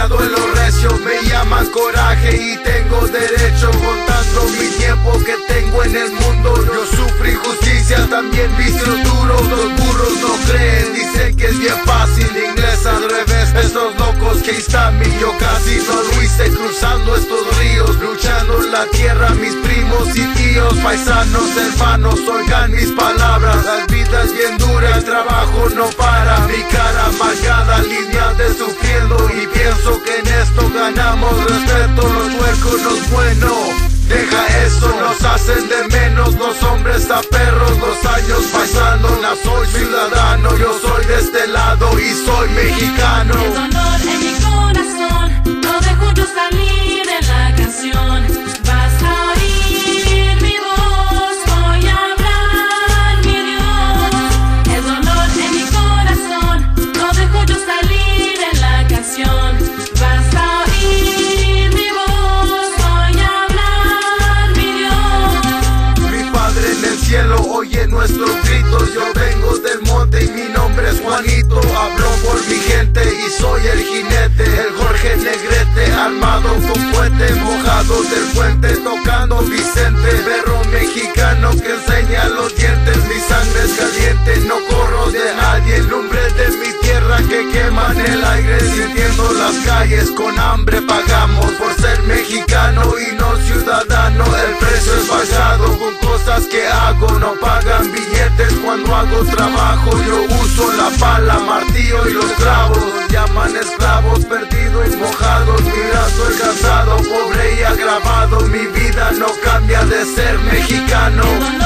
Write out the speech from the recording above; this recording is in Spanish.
criado en lo recio, me llaman coraje y tengo derecho. Contando mi tiempo que tengo en el mundo, yo sufro injusticia, también vicios duros. Los burros no creen, dicen que es bien fácil. Inglés al revés, estos locos que están mí. Yo casi no lo hice cruzando estos ríos, luchando en la tierra, mis primos y tíos. Paisanos hermanos, oigan mis palabras. Las vidas bien duras, el trabajo no para. Mi cara amargada, línea de sufriendo. Y pienso que en esto ganamos respeto. Los huecos no es bueno, deja eso, nos hacen de menos los hombres a perros. Los años pasando, no soy ciudadano, yo soy de este lado y soy mexicano. El dolor en mi corazón, no dejo yo salir en la canción. Vas a oír mi voz, voy a hablar mi Dios. El dolor en mi corazón, no dejo yo salir en la canción. Vas a oír mi voz, voy a hablar mi Dios. Mi Padre en el cielo oye nuestros gritos. Yo vengo del monte y mi nombre es Juanito. Hablo por mi gente y soy el jinete, el Jorge Negrete, armado con cohete, mojado del puente, tocando Vicente. Perro mexicano que enseña los dientes, mi sangre es caliente, no corro de nadie. Lumbre de mi tierra que quema en el aire, sintiendo las calles, con hambre pagamos por ser mexicano y no ciudadano. El precio es pasado con cosas que hago, no pagan billetes cuando hago trabajo. Yo uso la pala, martillo y los clavos. Nos llaman esclavos, perdidos y mojados. Mira, soy cansado, pobre y agravado. Mi vida no cambia de ser mexicano.